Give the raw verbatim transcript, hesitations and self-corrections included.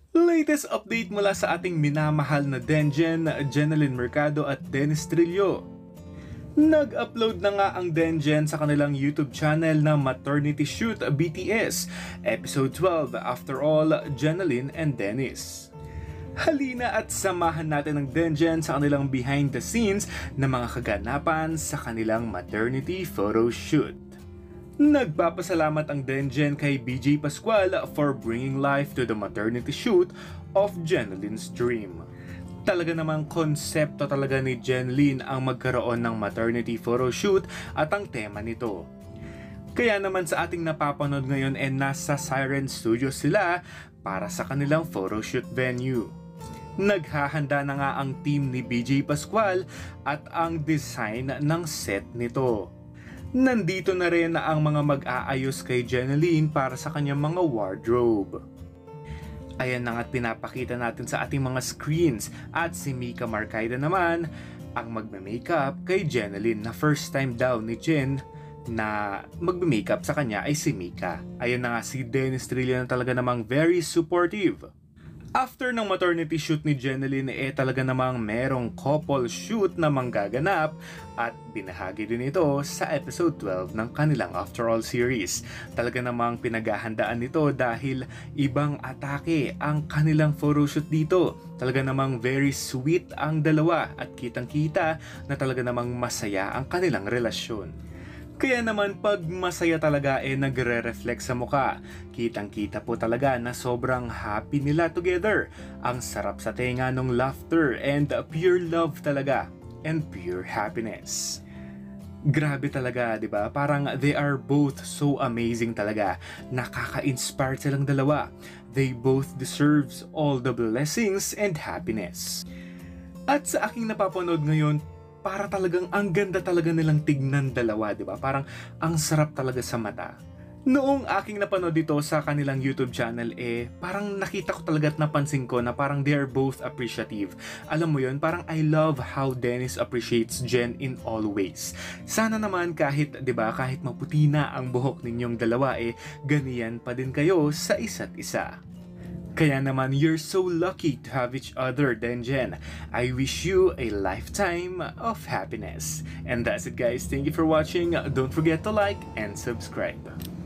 Latest update mula sa ating minamahal na Denjen, Jenalyn Mercado at Dennis Trillo. Nag-upload na nga ang Denjen sa kanilang YouTube channel na Maternity Shoot B T S, Episode twelve, After All, Jenalyn and Dennis. Halina at samahan natin ang Denjen sa kanilang behind the scenes na mga kaganapan sa kanilang maternity photo shoot. Nagpapasalamat ang Denjen kay B J Pascual for bringing life to the maternity shoot of Jenalyn's dream. Talaga namang konsepto talaga ni Jenalyn ang magkaroon ng maternity photo shoot at ang tema nito. Kaya naman sa ating napapanood ngayon ay nasa Siren Studios sila para sa kanilang photoshoot venue. Naghahanda na nga ang team ni B J Pascual at ang design ng set nito. Nandito na rin ang mga mag-aayos kay Jenalyn para sa kanyang mga wardrobe. Ayan na nga't pinapakita natin sa ating mga screens at si Mika Marcaida naman ang magme-makeup kay Jenalyn na first time daw ni Jen na magme-makeup sa kanya ay si Mika. Ayan na nga si Dennis Trillo na talaga namang very supportive. After ng maternity shoot ni Jenalyn eh talaga namang merong couple shoot na manggaganap at binahagi din ito sa episode twelve ng kanilang After All series. Talaga namang pinaghahandaan nito dahil ibang atake ang kanilang photoshoot dito. Talaga namang very sweet ang dalawa at kitang-kita na talaga namang masaya ang kanilang relasyon. Kaya naman pag masaya talaga eh nagre-reflect sa muka. Kitang-kita po talaga na sobrang happy nila together. Ang sarap sa tenga ng laughter and pure love talaga and pure happiness. Grabe talaga, 'di ba? Parang they are both so amazing talaga. Nakaka-inspire silang dalawa. They both deserves all the blessings and happiness. At sa aking napapanood ngayon, para talagang ang ganda talaga nilang tignan dalawa, di ba? Parang ang sarap talaga sa mata. Noong aking napanood dito sa kanilang YouTube channel, eh, parang nakita ko talaga at napansin ko na parang they are both appreciative. Alam mo yun, parang I love how Dennis appreciates Jen in all ways. Sana naman kahit, di ba, kahit maputi na ang buhok ninyong dalawa, eh, ganiyan pa din kayo sa isa't isa. Kaya naman, you're so lucky to have each other, Denjen. I wish you a lifetime of happiness. And that's it, guys. Thank you for watching. Don't forget to like and subscribe.